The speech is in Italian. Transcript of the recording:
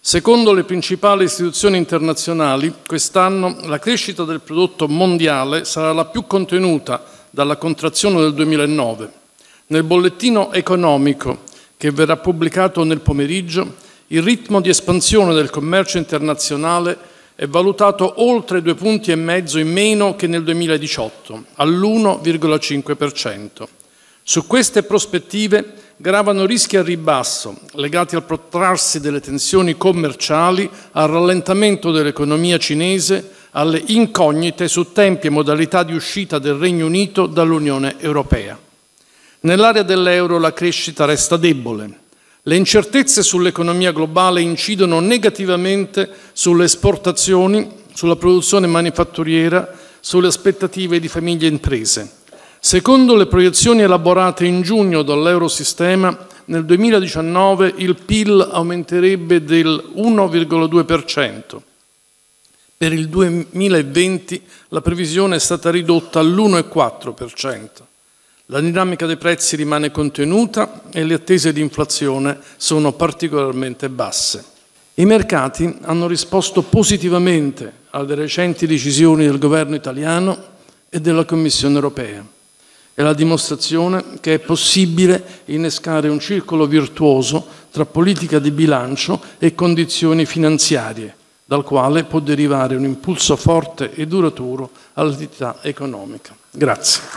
Secondo le principali istituzioni internazionali, quest'anno la crescita del prodotto mondiale sarà la più contenuta dalla contrazione del 2009. Nel bollettino economico, che verrà pubblicato nel pomeriggio, il ritmo di espansione del commercio internazionale è valutato oltre 2,5 punti in meno che nel 2018, all'1,5%. Su queste prospettive gravano rischi a ribasso legati al protrarsi delle tensioni commerciali, al rallentamento dell'economia cinese, alle incognite su tempi e modalità di uscita del Regno Unito dall'Unione Europea. Nell'area dell'euro la crescita resta debole. Le incertezze sull'economia globale incidono negativamente sulle esportazioni, sulla produzione manifatturiera, sulle aspettative di famiglie e imprese. Secondo le proiezioni elaborate in giugno dall'Eurosistema, nel 2019 il PIL aumenterebbe del 1,2%. Per il 2020 la previsione è stata ridotta all'1,4%. La dinamica dei prezzi rimane contenuta e le attese di inflazione sono particolarmente basse. I mercati hanno risposto positivamente alle recenti decisioni del governo italiano e della Commissione europea. È la dimostrazione che è possibile innescare un circolo virtuoso tra politica di bilancio e condizioni finanziarie, dal quale può derivare un impulso forte e duraturo all'attività economica. Grazie.